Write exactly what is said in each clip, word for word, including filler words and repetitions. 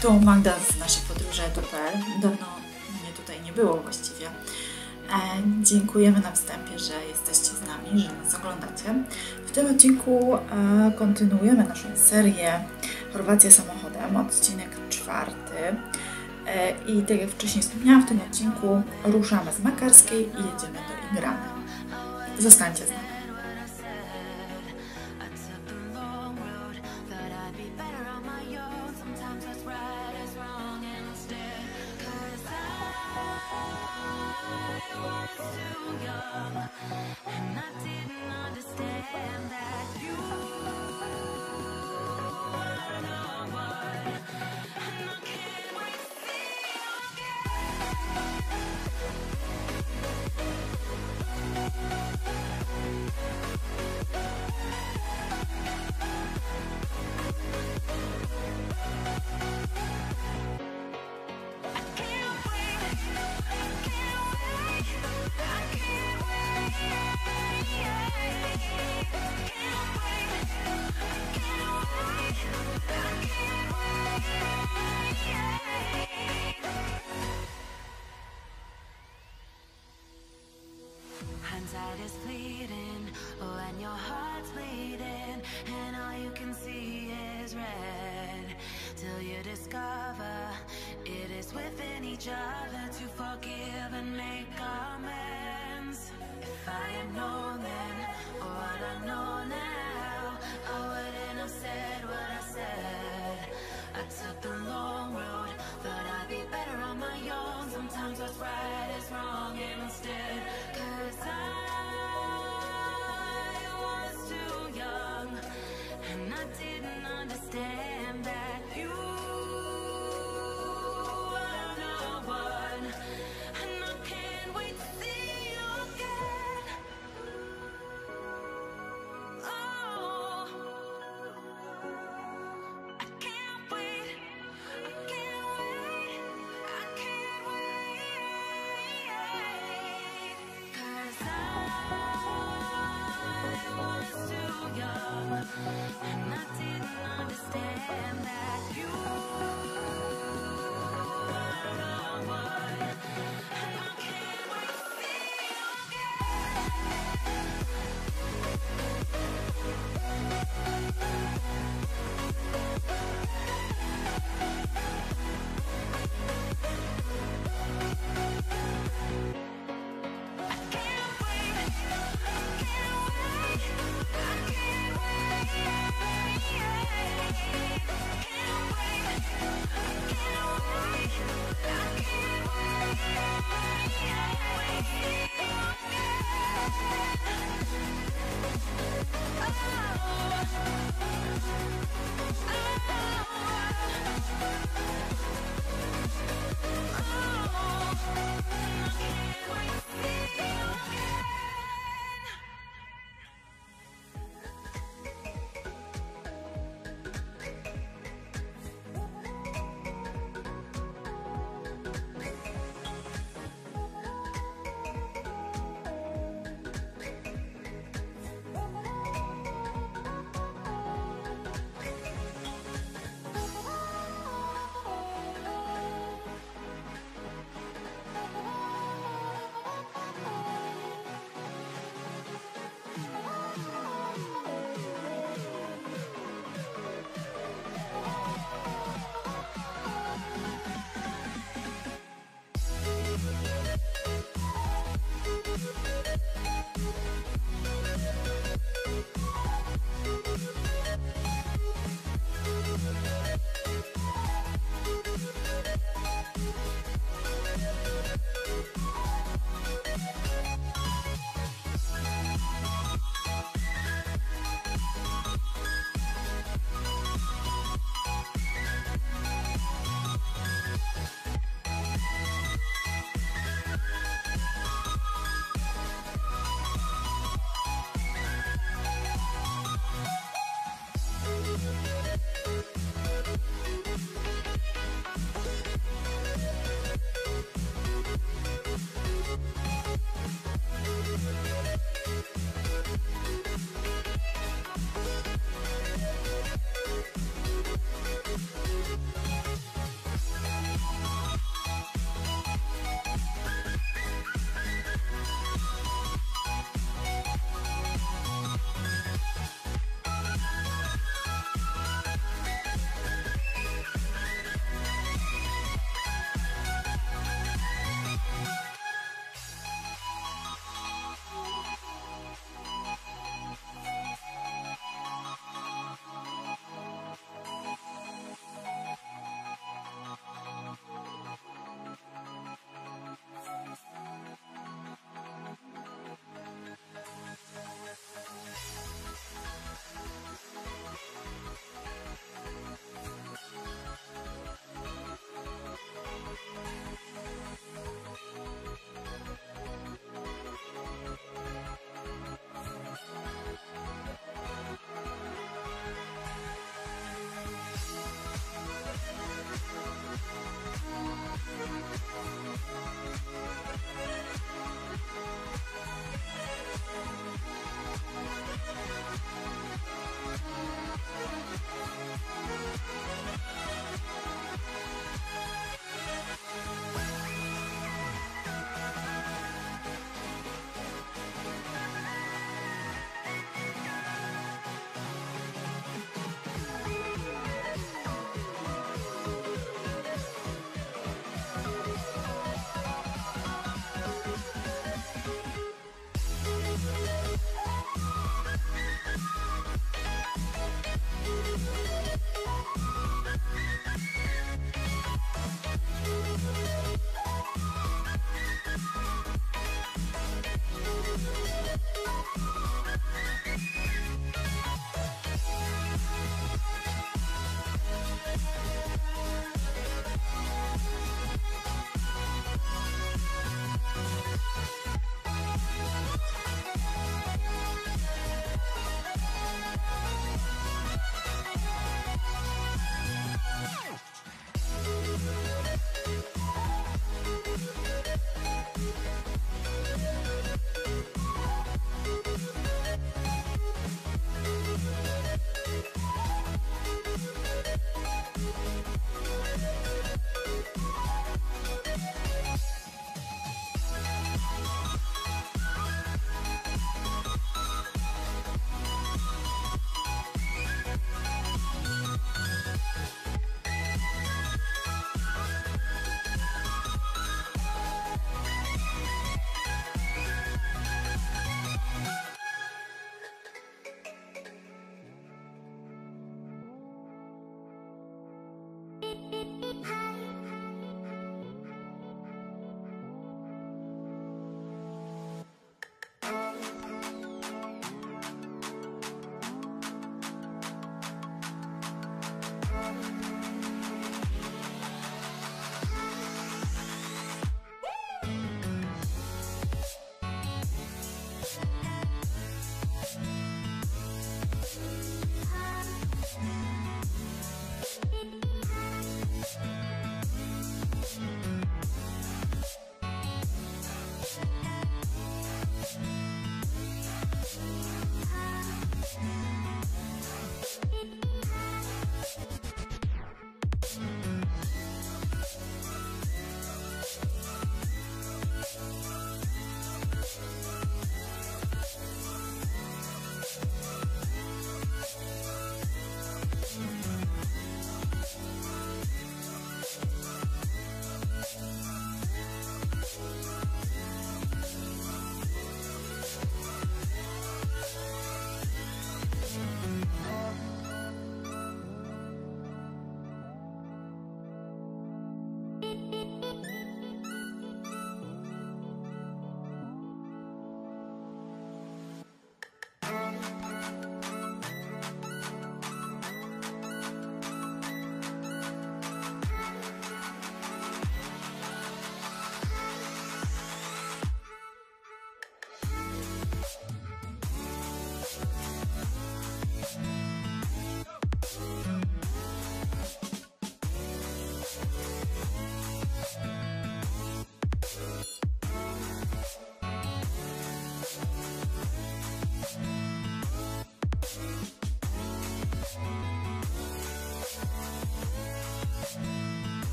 tu Magda z naszej podróży edu kropka pe el. Dawno mnie tutaj nie było właściwie. E, dziękujemy na wstępie, że jesteście z nami, że nas oglądacie. W tym odcinku e, kontynuujemy naszą serię Chorwacja samochodem, odcinek czwarty. E, I tak jak wcześniej wspomniałam, w tym odcinku ruszamy z Makarskiej i jedziemy do Igrany. Zostańcie z nami. Hindsight is fleeting, oh, and your heart's bleeding, and all you can see is red, till you discover it is within each other to forgive and make amends. If I had known then, or what I know now, I wouldn't have said what I said. I took the long road, thought I'd be better on my own. Sometimes what's right is wrong instead, 'cause I was too young, and I didn't understand that you are the one, and I can't wait to see you again. Oh, I can't wait, I can't wait, I can't wait, 'cause I was too young, and I didn't understand that you are the one, and I can't wait to see you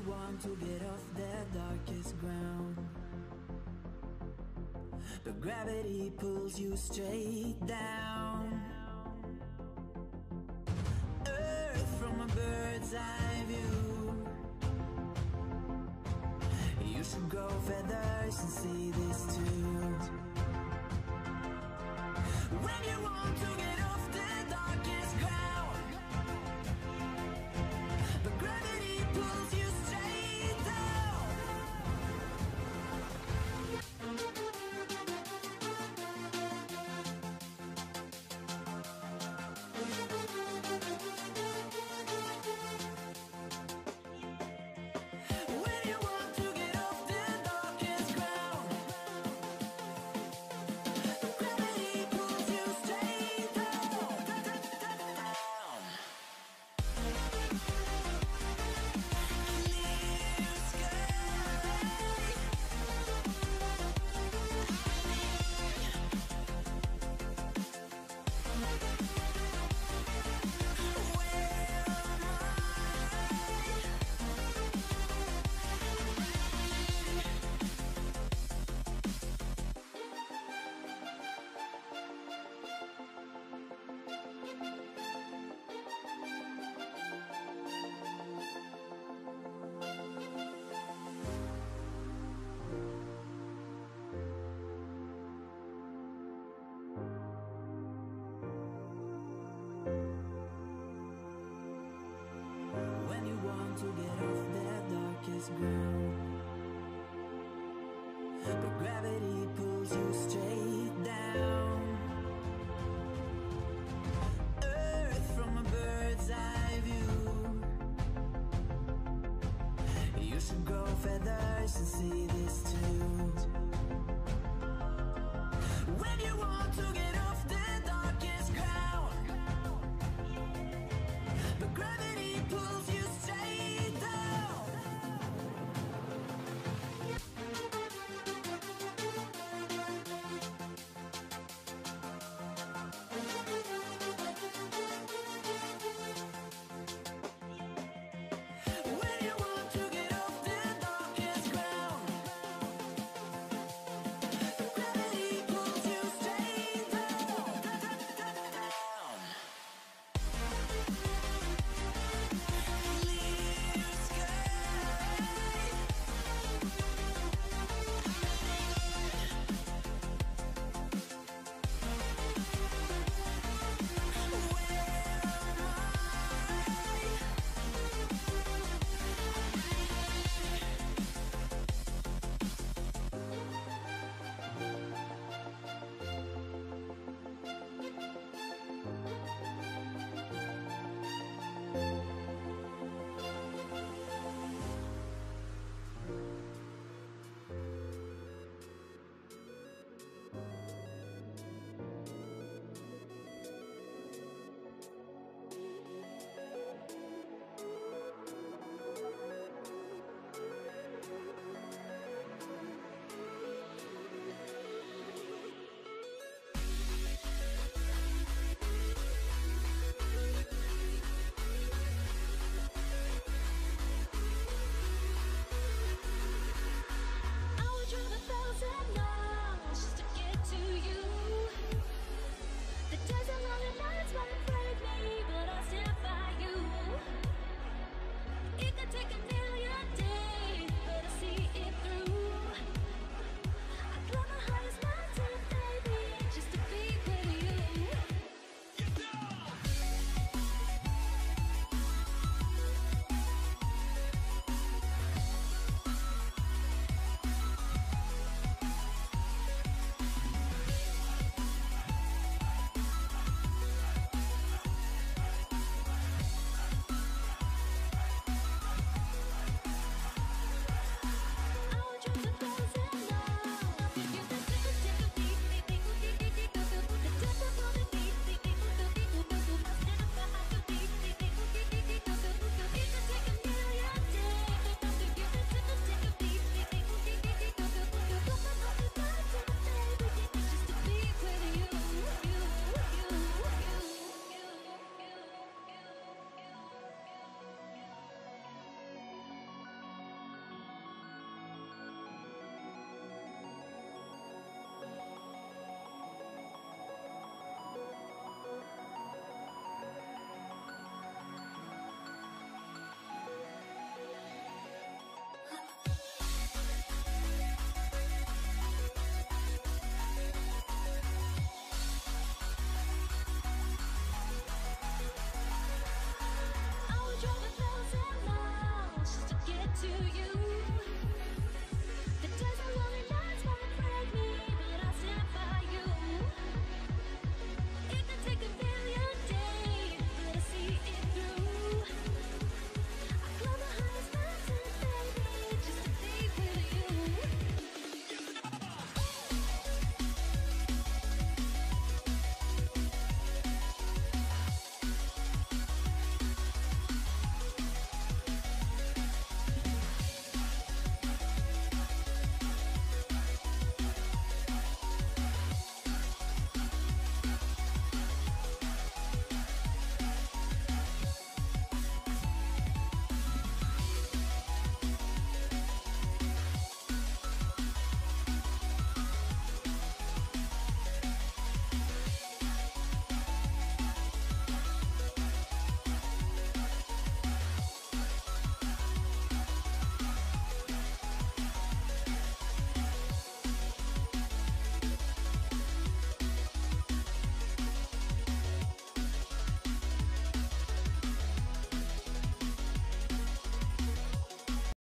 want to get off that darkest ground, but gravity pulls you straight down. Earth from a bird's eye view. You should grow feathers and see this too. When you want to get off the darkest ground, but gravity pulls you straight down. When you want to get off the darkest ground, but gravity pulls you straight down. Clear When you want to get off that darkest ground, but gravity pulls you straight down. Earth from a bird's eye view. You should grow feathers and see this too. When you want to get off the darkest ground, but gravity pulls you straight down. When you want to get off the darkest ground, but gravity pulls you straight down. to you.